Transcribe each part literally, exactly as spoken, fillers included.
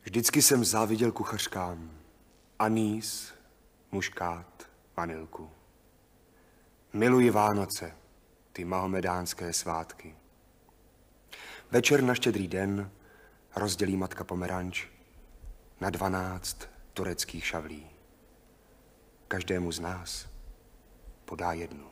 Vždycky jsem záviděl kuchařkám. Anýs, muškát, vanilku. Miluji Vánoce, ty mahomedánské svátky. Večer na Štědrý den rozdělí matka pomeranč na dvanáct tureckých šavlí. Každému z nás podá jednu.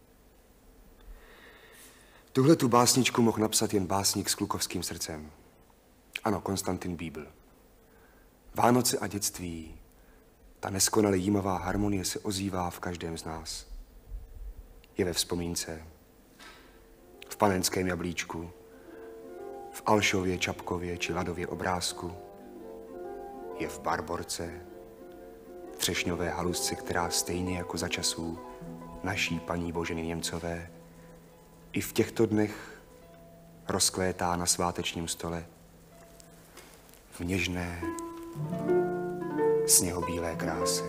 Tuhle tu básničku mohl napsat jen básník s klukovským srdcem. Ano, Konstantin Bíbl. Vánoce a dětství, ta neskonale jímavá harmonie se ozývá v každém z nás. Je ve vzpomínce, v panenském jablíčku, v Alšově, Čapkově či Ladově obrázku. Je v Barborce, třešňové halusce, která stejně jako za časů naší paní Boženy Němcové i v těchto dnech rozkvétá na svátečním stole v něžné sněhobílé kráse.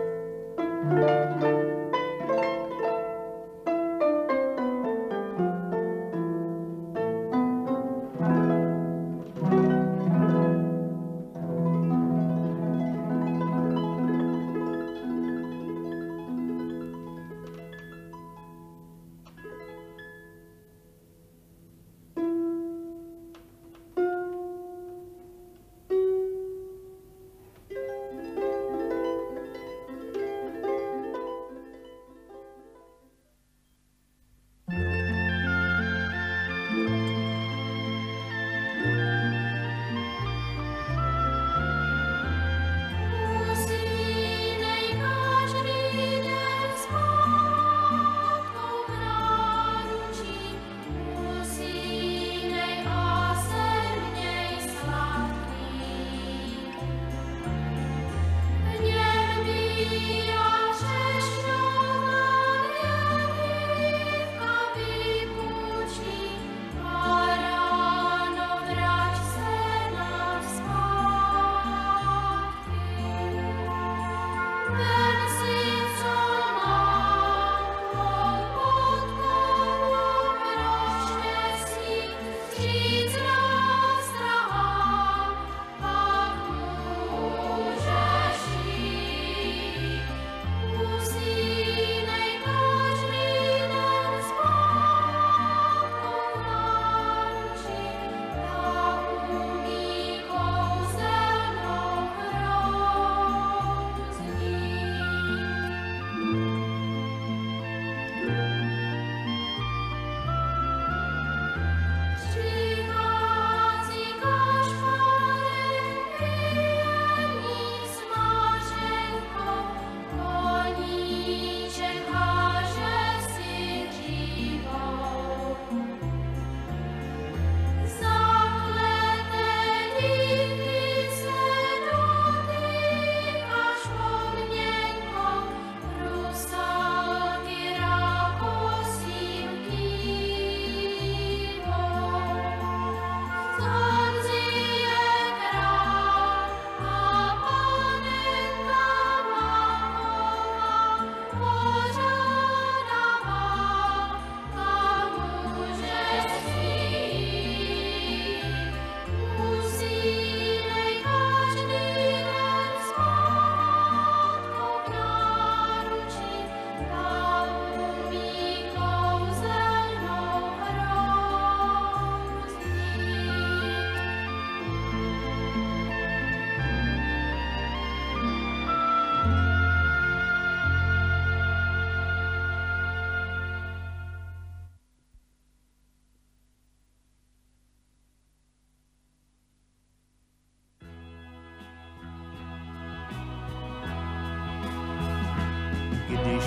Když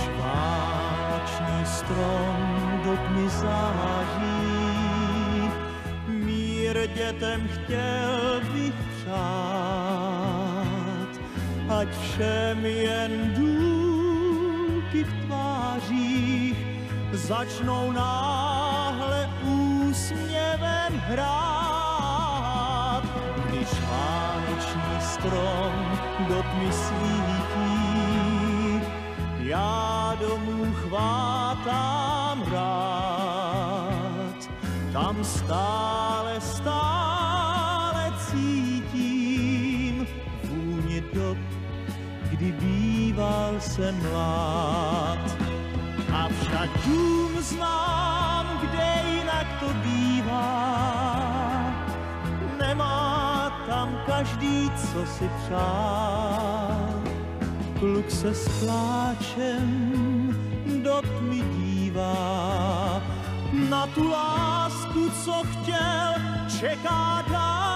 vánoční strom do tmy září, mír dětem chtěl bych přát, ať všem jen důlky v tvářích začnou náhle úsměvem hrát. Když vánoční strom do tmy svítí, já domů chvátám rád, tam stále, stále cítím kdy býval jsem mlád. Avšak dům znám, kde jinak to bývá. Nemá tam každý, co si přál. Kluk se s pláčem do tmy dívá. Na tu lásku, co chtěl, čeká dál.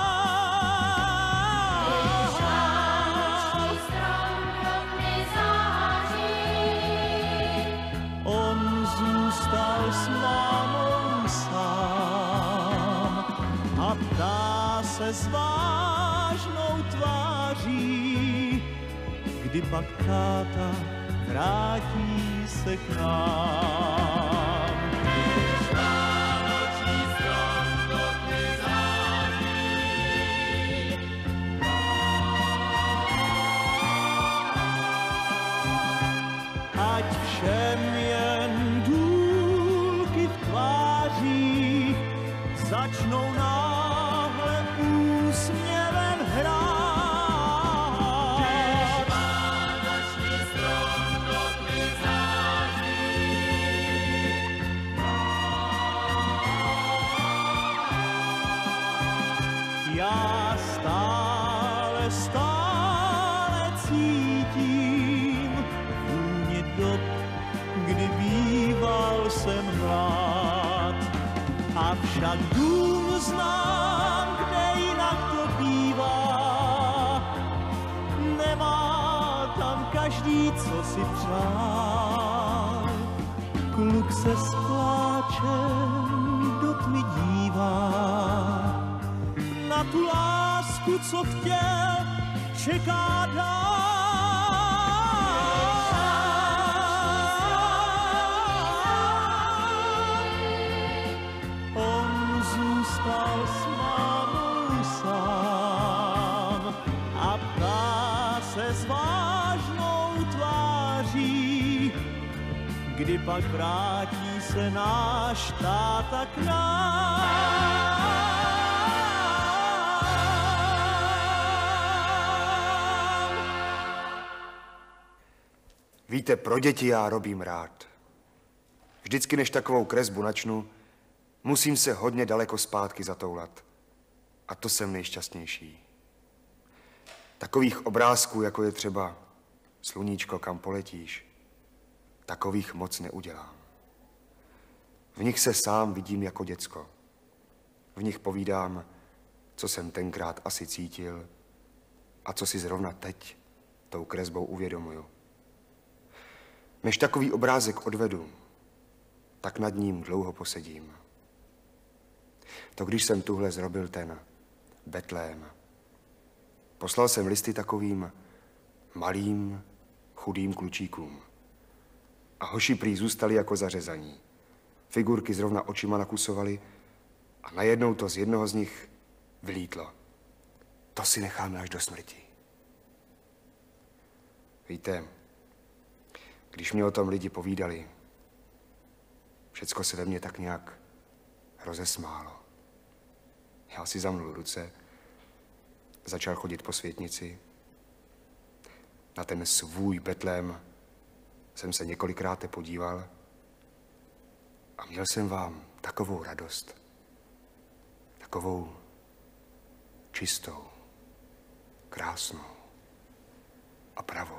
On zůstal s mámou sám a ptá se s vážnou tváří, kdy pak táta vrátí se k nám. Ať všem jen důlky v tvářích začnou náhle úsměvem hrát. Když vánoční strom do tmy září. Já stále, stále cítím vůni dob, kdy býval jsem mlád. Avšak dům znám, kde jinak to bývá. Nemá tam každý, co si přál. Kluk se s pláčem do tmy dívá. Na tu lásku, co chtěl, čeká dál. On zůstal s mámou sám a ptá se s vážnou tváří, kdy pak vrátí se náš táta k nám. Víte, pro děti já robím rád. Vždycky, než takovou kresbu načnu, musím se hodně daleko zpátky zatoulat. A to jsem nejšťastnější. Takových obrázků, jako je třeba Sluníčko, kam poletíš, takových moc neudělám. V nich se sám vidím jako děcko. V nich povídám, co jsem tenkrát asi cítil a co si zrovna teď tou kresbou uvědomuju. Než takový obrázek odvedu, tak nad ním dlouho posedím. To když jsem tuhle zrobil ten Betlém. Poslal jsem listy takovým malým, chudým klučíkům. A hoši prý zůstali jako zařezaní. Figurky zrovna očima nakusovali a najednou to z jednoho z nich vylítlo. To si necháme až do smrti. Víte, když mě o tom lidi povídali, všecko se ve mně tak nějak rozesmálo. Já si zamnul ruce, začal chodit po světnici. Na ten svůj Betlém jsem se několikrát podíval a měl jsem vám takovou radost, takovou čistou, krásnou a pravou.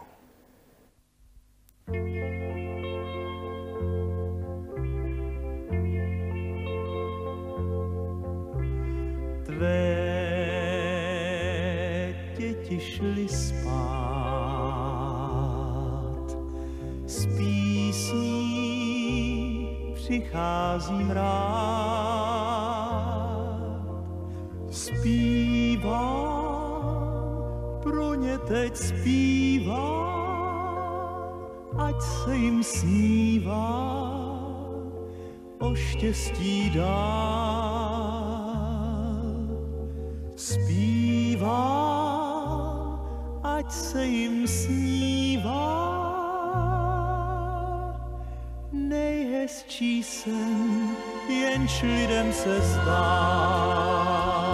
Tvé děti šly spát, s písní přicházím rád. Zpívám, pro ně teď zpívám, ať se jim snívá o štěstí dál. Zpívám, ať se jim snívá, nejhezčí sen, jenž lidem se zdá.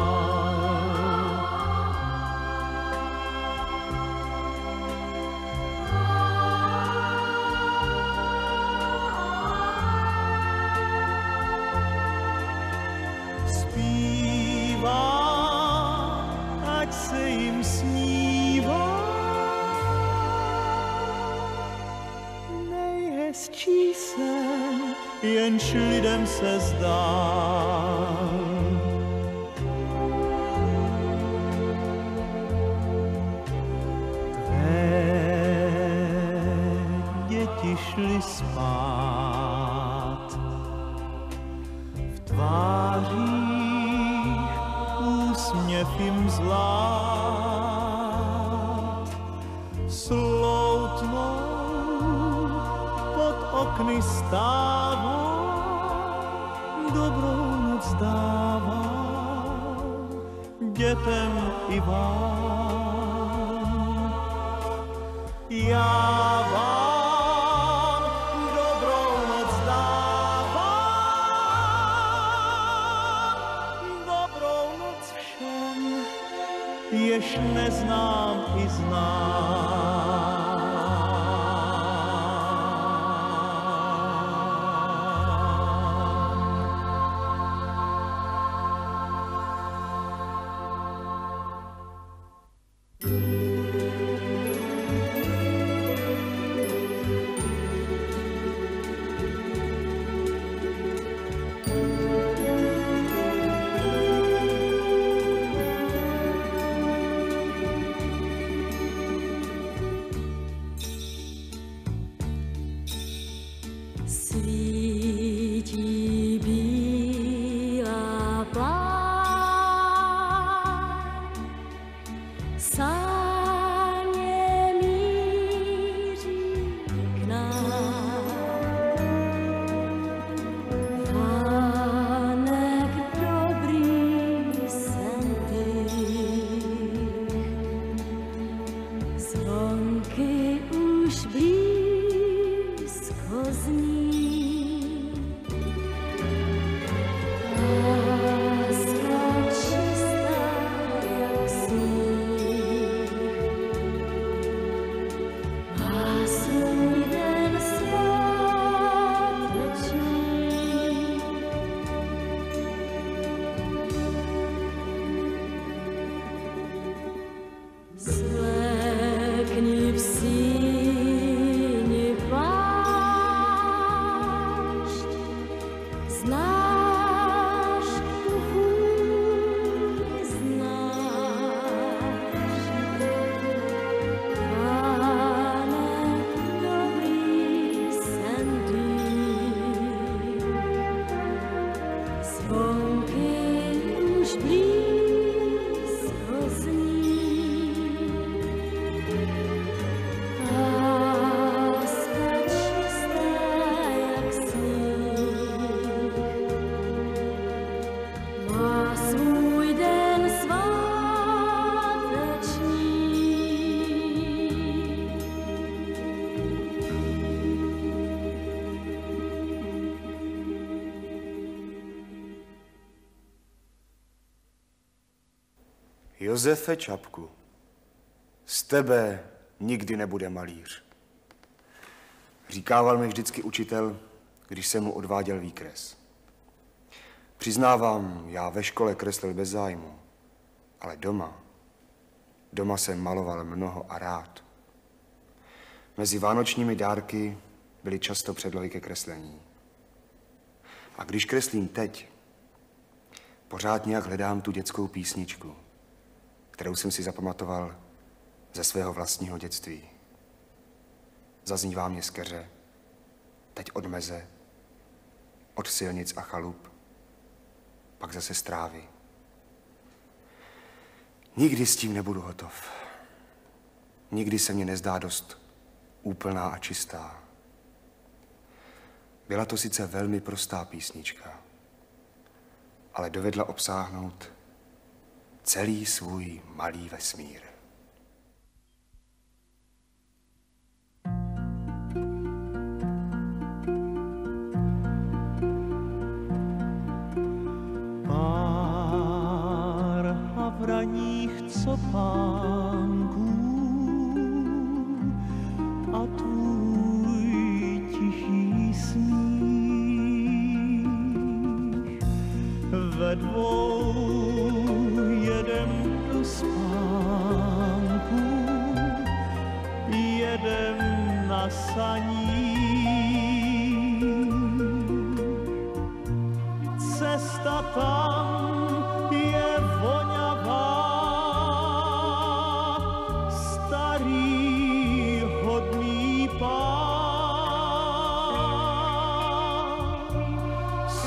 jenž lidem se zdá. Děti šly spát, v tvářích úsměv jim zlát, sloutnou pod okny stává, dobrou noc dává dětem i vám. Já vám dobrou noc dávám, dobrou noc všem, jež neznám i znám. Josefe Čapku, z tebe nikdy nebude malíř. Říkával mi vždycky učitel, když jsem mu odváděl výkres. Přiznávám, já ve škole kreslil bez zájmu, ale doma, doma jsem maloval mnoho a rád. Mezi vánočními dárky byly často předlohy ke kreslení. A když kreslím teď, pořád nějak hledám tu dětskou písničku, kterou jsem si zapamatoval ze svého vlastního dětství. Zaznívá mě z keře, teď od meze, od silnic a chalup, pak zase z trávy. Nikdy s tím nebudu hotov. Nikdy se mně nezdá dost úplná a čistá. Byla to sice velmi prostá písnička, ale dovedla obsáhnout celý svůj malý vesmír. Pár havraních copánků a tvůj tichý smích ve dvou jedem do spánku, jedem na saních. cesta tam je voňavá, starý hodný pán s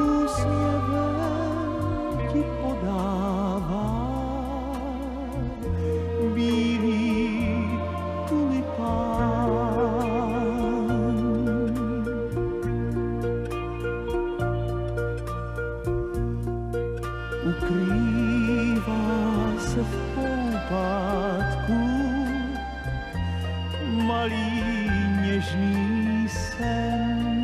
úsměvem ti podává bílý tulipán. Ukrývá se v poupátku malý něžný sen.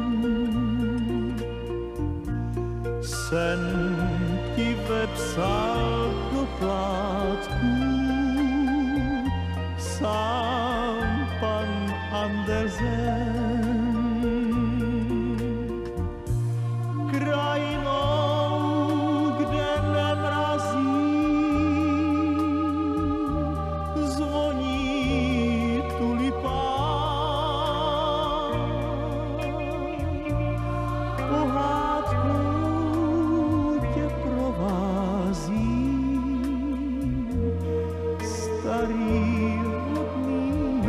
Sen ti vepsal do plátku sám pan Andersen. Krajinou, kde nemrazí, zvoní tulipán. Pohádkou tě provází starý hodný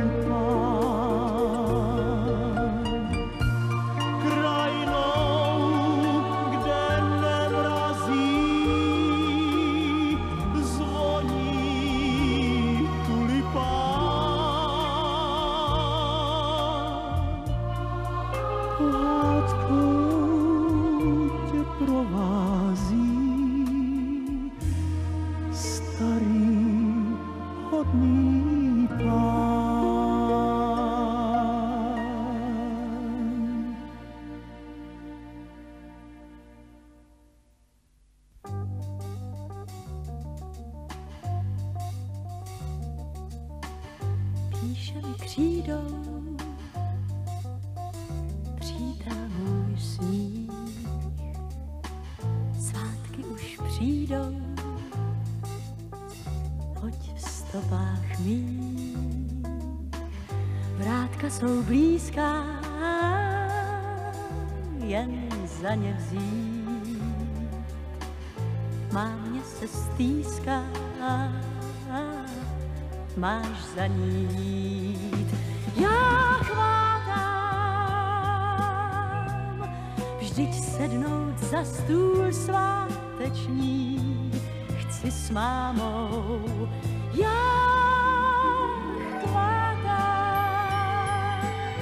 pán. Krajinou, kde nemrazí, zvoní tulipán. Pohádkou tě provází starý hodný pán. Píše mi křídou přítel můj smích, svátky už přijdou, pojď v stopách mých, vrátka jsou blízká, jen za ně vzít, má mě se stýská, máš za ní jít. Já chvátám vždyť sednout za stůl sváteční, chci s mámou. Já chvátám,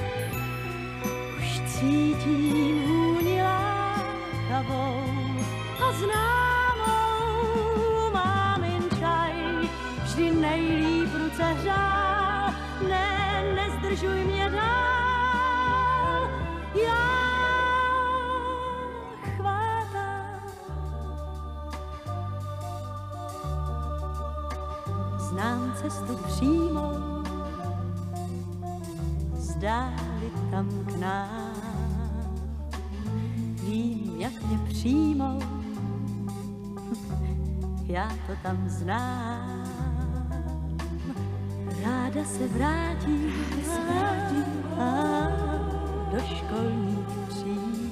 už cítím vůni lákavou a známou mámin čaj, vždy nejlíp ruce hřál, ne, nezdržuj mě dál. Já chvátám, znám cestu přímo, zdáli tam k nám, vím, jak mě přijmou, já to tam znám. Ráda se vrátí, se vrátí a do školních tříd.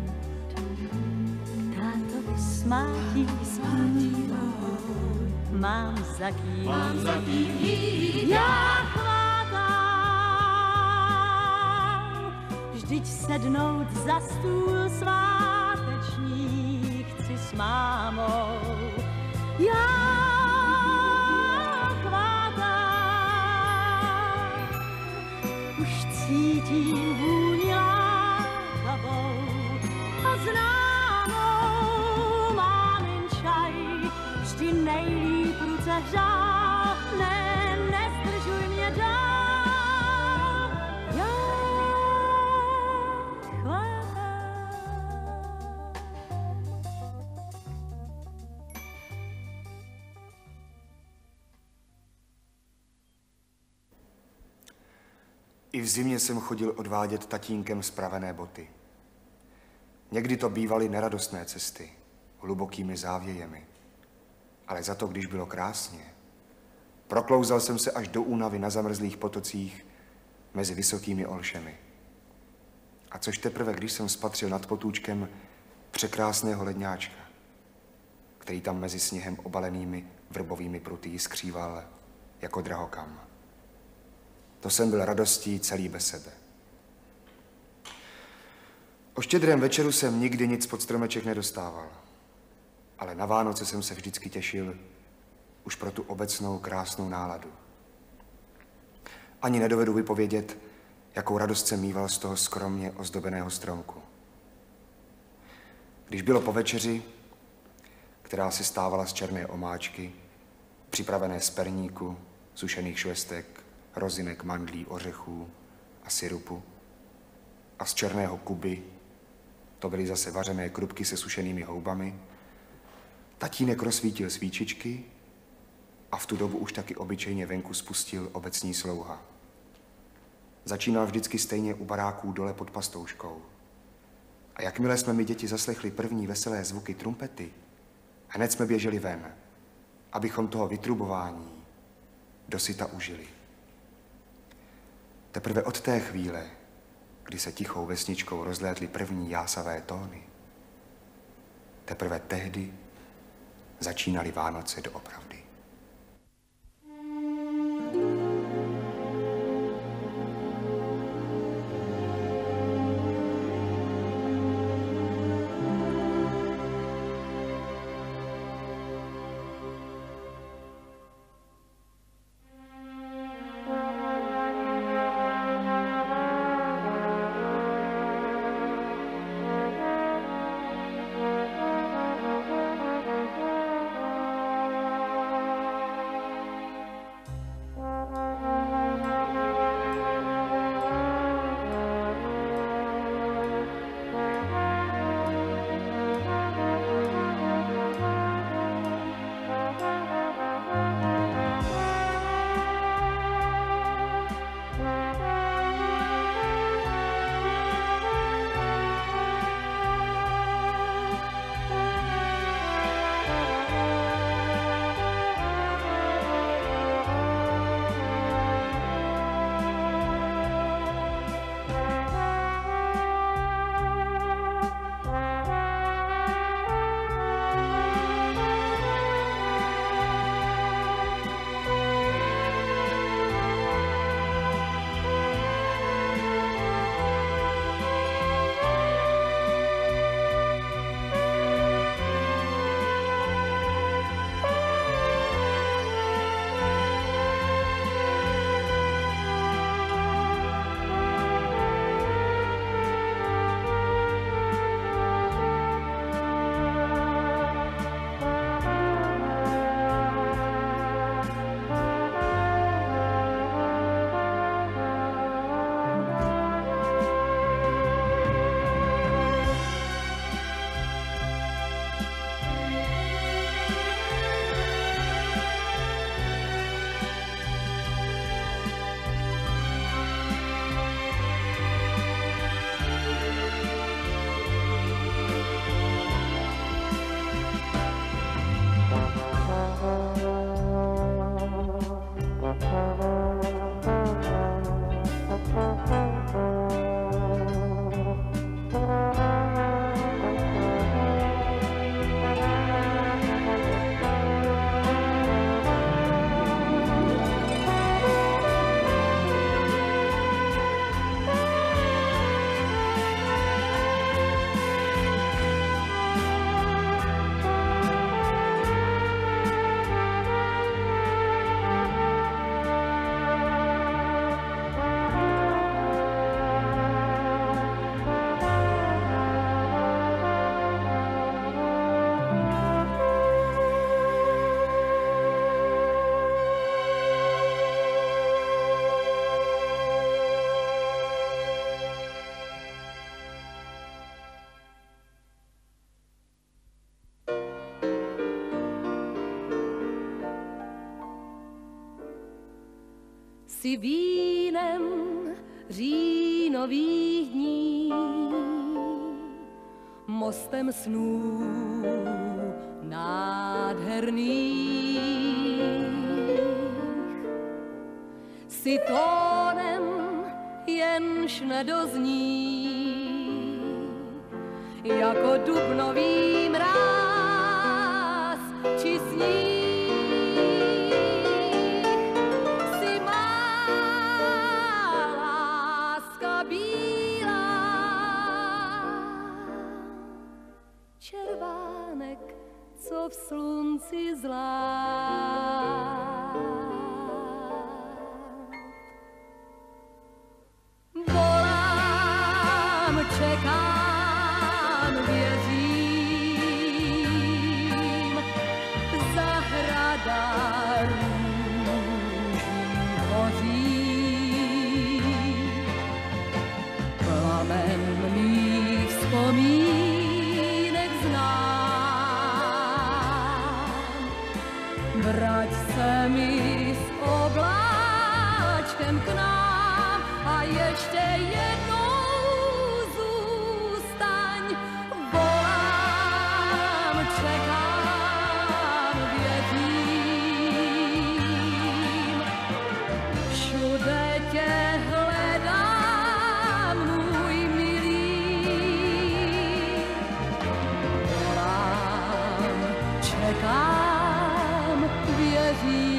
Tátovi smátí, smátí, mám za kým, mám za kým jít. Já chvátám, vždyť sednout za stůl sváteční, chci s mámou. Já cítím vůni lákavou a známou mámin čaj, vždy nejlíp ruce hřál, ne, nezdržuj mě dál. Já chvátám. I v zimě jsem chodil odvádět tatínkem spravené boty. Někdy to bývaly neradostné cesty, hlubokými závějemi. Ale za to, když bylo krásně, proklouzal jsem se až do únavy na zamrzlých potocích mezi vysokými olšemi. A což teprve, když jsem spatřil nad potůčkem překrásného ledňáčka, který tam mezi sněhem obalenými vrbovými pruty skříval jako drahokam. To jsem byl radostí celý bez sebe. O štědrém večeru jsem nikdy nic pod stromeček nedostával, ale na Vánoce jsem se vždycky těšil už pro tu obecnou krásnou náladu. Ani nedovedu vypovědět, jakou radost jsem mýval z toho skromně ozdobeného stromku. Když bylo po večeři, která se stávala z černé omáčky, připravené z perníku, sušených švestek, rozinek, mandlí, ořechů a sirupu, a z černého kuby, to byly zase vařené krupky se sušenými houbami, tatínek rozsvítil svíčičky a v tu dobu už taky obyčejně venku spustil obecní slouha. Začínal vždycky stejně u baráků dole pod pastouškou. A jakmile jsme my děti zaslechli první veselé zvuky trumpety, hned jsme běželi ven, abychom toho vytrubování dosyta užili. Teprve od té chvíle, kdy se tichou vesničkou rozlétly první jásavé tóny, teprve tehdy začínaly Vánoce doopravdy. Si vínem říjnových dní, mostem snů nádherných, si tónem jenž nedozní, jako dubnový mráz či sníh. Si má láska bílá, červánek, co v slunci zlá. Volám, čekám, věřím, zahrada růží hoří. Plamen mých vzpomínek znám, vrať se mi s obláčkem k nám a ještě jednou zůstaň. Volám, čekám, věřím, všude tě hledám, můj milý. Volám, čekám, věřím.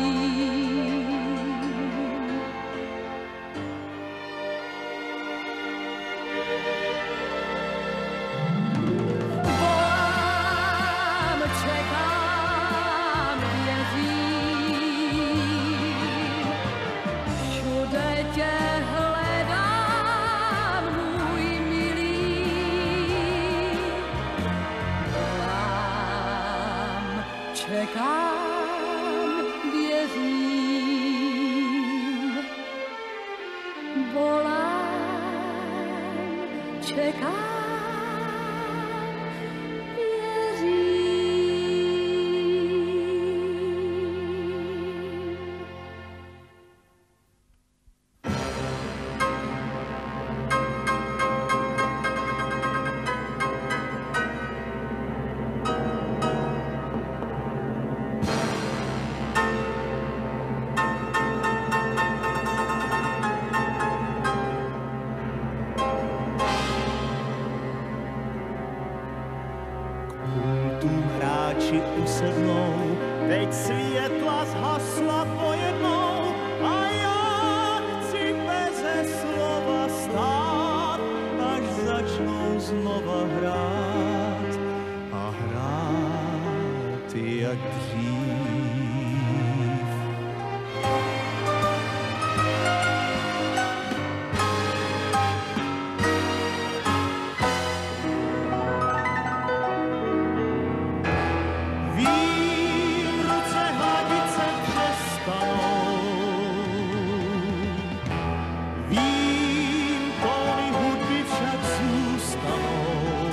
Volám, čekám, věřím, všude tě hledám, můj milý. Volám, čekám, věřím. Volám, čekám, věřím. Pultům hráči usednou, teď světla zhasla pojednou a já chci beze slova stát, až začnou znova hrát a hrát jak dřív. Vím, ruce hladit se přestanou, vím, tóny hudby však zůstanou.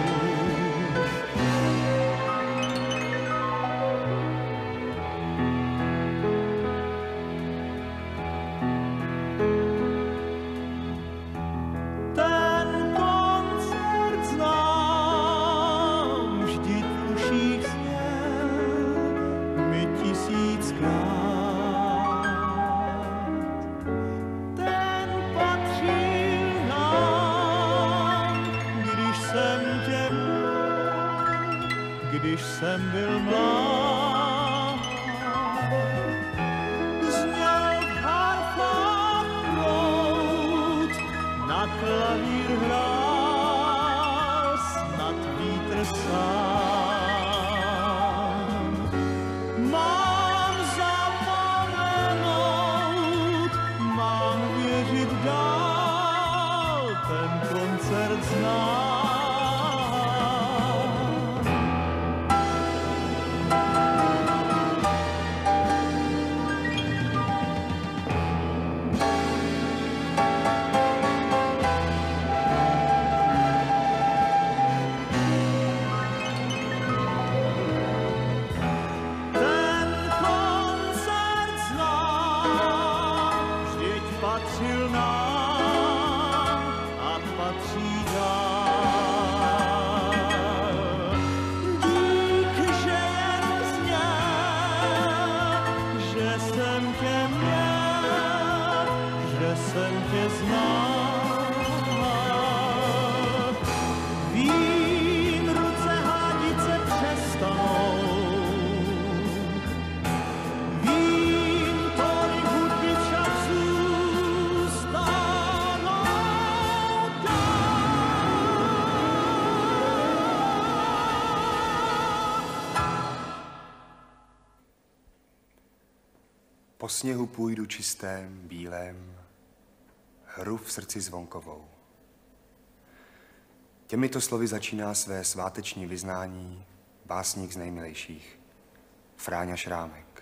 Ten koncert znám, vždyť v uších zněl mi tisíckrát. Ten patřil nám, když jsem tě měl, když jsem byl mlád. Zněl v harfách prout, na klavír hrál snad vítr sám. Mám zapomenout, mám věřit dál, ten koncert znám. Po sněhu půjdu čistém, bílém, hru v srdci zvonkovou. Těmito slovy začíná své sváteční vyznání básník z nejmilejších, Fráňa Šrámek.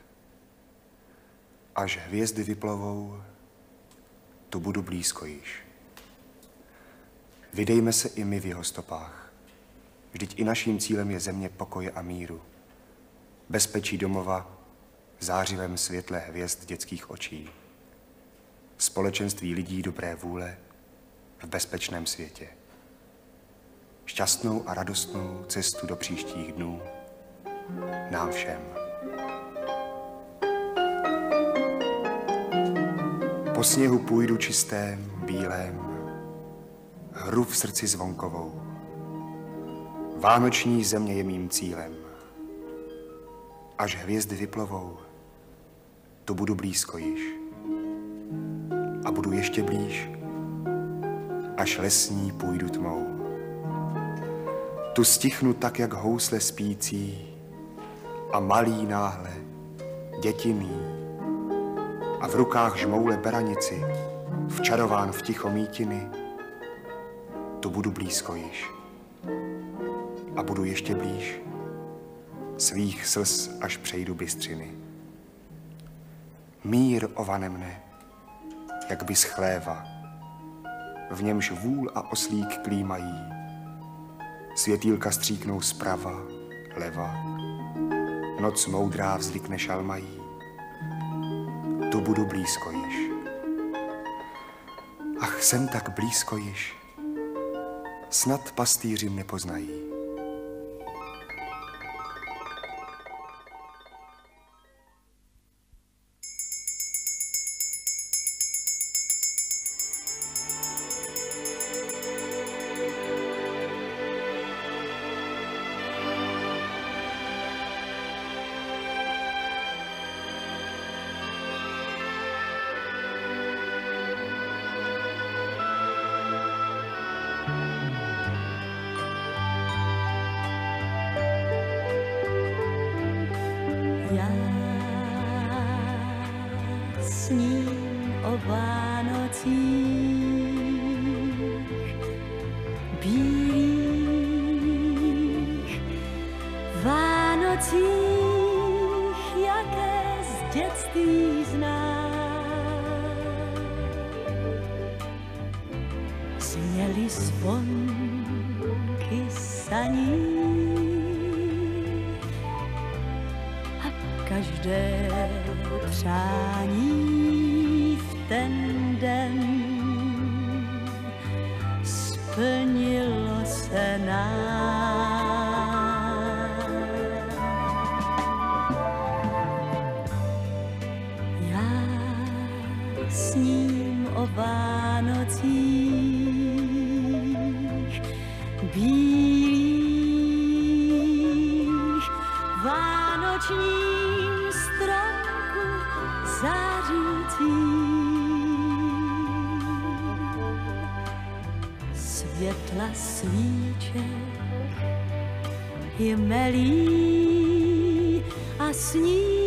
Až hvězdy vyplovou, tu budu blízko již. Vydejme se i my v jeho stopách. Vždyť i naším cílem je země pokoje a míru. Bezpečí domova v zářivém světle hvězd dětských očí. Společenství lidí dobré vůle v bezpečném světě. Šťastnou a radostnou cestu do příštích dnů nám všem. Po sněhu půjdu čistém, bílém, hru v srdci zvonkovou. Vánoční země je mým cílem. Až hvězdy vyplovou, tu budu blízko již. A budu ještě blíž, až lesní půjdu tmou. Tu stichnu tak, jak housle spící a malý náhle, děti mý, a v rukách žmoule beranici, včarován v ticho mítiny, tu budu blízko již. A budu ještě blíž, svých slz až přejdu bystřiny. Mír ovane mne, jak by z chléva, v němž vůl a oslík klímají. Světýlka stříknou zprava, leva, noc moudrá vzlikne šalmají. Tu budu blízko již. Ach, jsem tak blízko již, snad pastýři mne poznají. Já sním o Vánocích bílých, Vánocích, jaké z dětství znám. Zněly zvonky saní a každé přání v ten den splnilo se nám. Já sním o Vánocích bílých, vánočním stromku zářícím. Světla svíček jmelí a sní.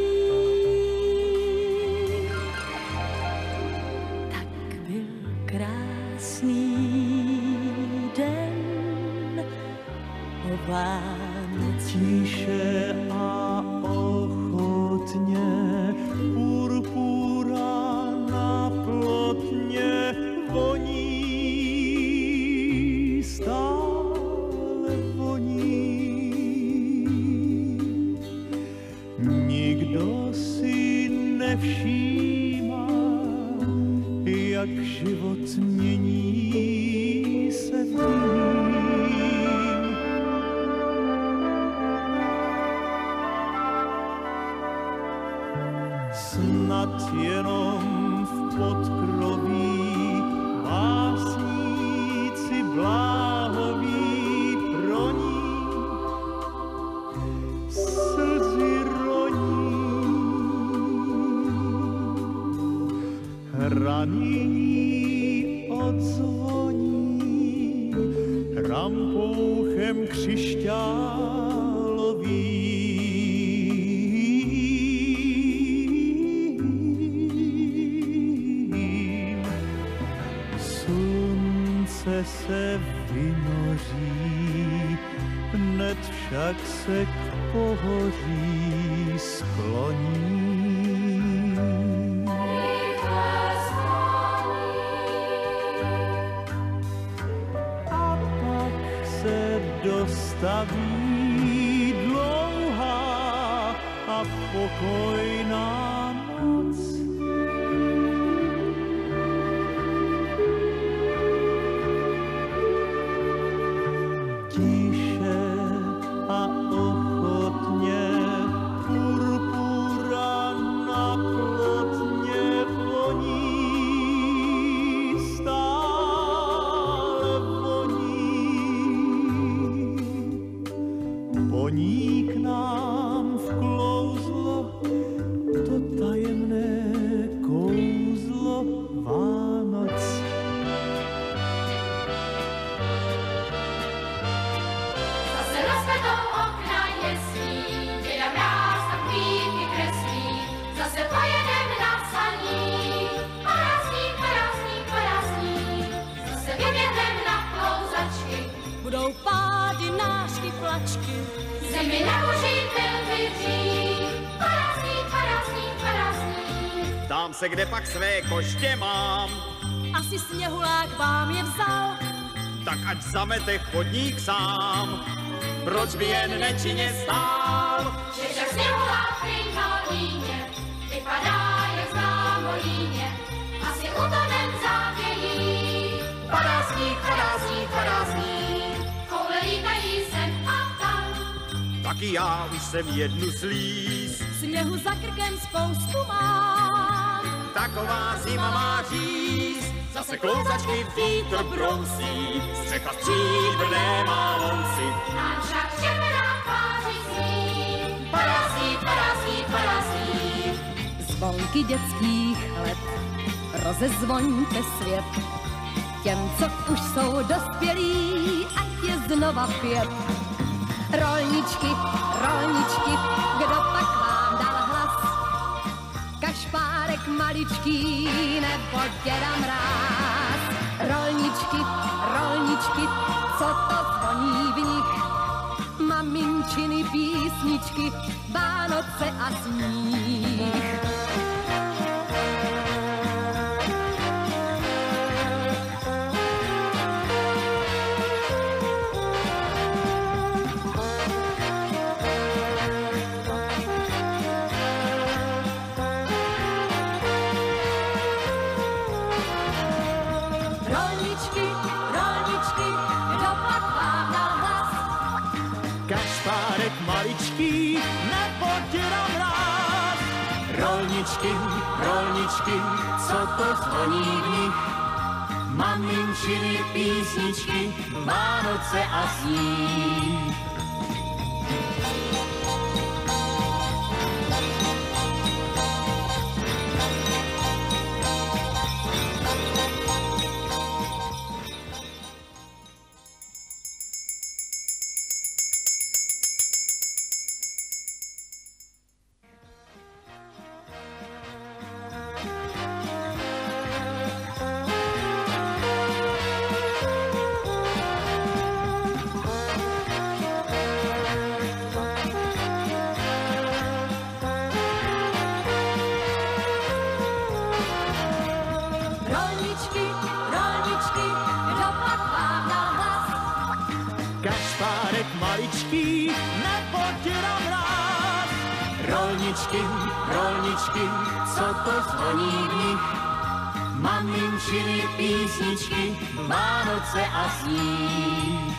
Tak byl krásný den o Vánocích. Tiše a ochotně purpura na plotně voní, stále voní. Nikdo si nevšímá, jak život mění se v ním. Snad jenom v podkroví básníci bláhoví pro ní slzy roní. Ranění odzvoní rampouchem křišťálovým. tak se k pohoří skloní. A pak se dostaví dlouhá a pokojná noc. Tiše a ochotně purpura na plotně voní, stále voní. Voní k nám vklouzlo to tajemné kouzlo Vánoc. Zase rozkvetou okna jesní, děda mráz a kvíky kreslí, zase pojedem na saní, parázník, parázník, parázník, zase vyběhnem na klouzačky, Budou pády, nářky, plačky, zemi neužitel vyří, parázník, parázník, parázník. Ptám se, kde pak své koště mám, asi sněhulák vám je vzal. tak ať zamete chodník sám. Proč by jen nečinně stál? Že však sněhulák v krinolíně vypadá jak známolíně, asi utonem závějí. Parázník, parázník, parázník. Koule lítají sem a tam, Taky já už jsem jednu slíz. Sněhu za krkem spoustu mám. Taková zima má říz. Zase klouzačky vítr brousí, střecha stříbrné má lousy. nám však červená tváři zní. Parázník, parázník, parázník. Zvonky dětských let, rozezvoňte svět. Těm, co už jsou dospělí, ať je znova pět. Rolničky, rolničky, kdo pak vám dal hlas? Kašpárek maličký nebo děda mráz? Rolničky, rolničky, co to zvoní v nich? Maminčiny písničky, Vánoce a sníh. Rolničky, rolničky, kdo pak vám dal hlas? Kašpárek maličký nebo děda mráz. Rolničky, rolničky, co to zvoní v nich? Maminčiny písničky, Vánoce a sníh. Rolničky, rolničky, kdo pak vám dal hlas? Kašpárek maličký nebo děda mráz. Rolničky, rolničky, co to zvoní v nich? Maminčiny písničky, Vánoce a sníh.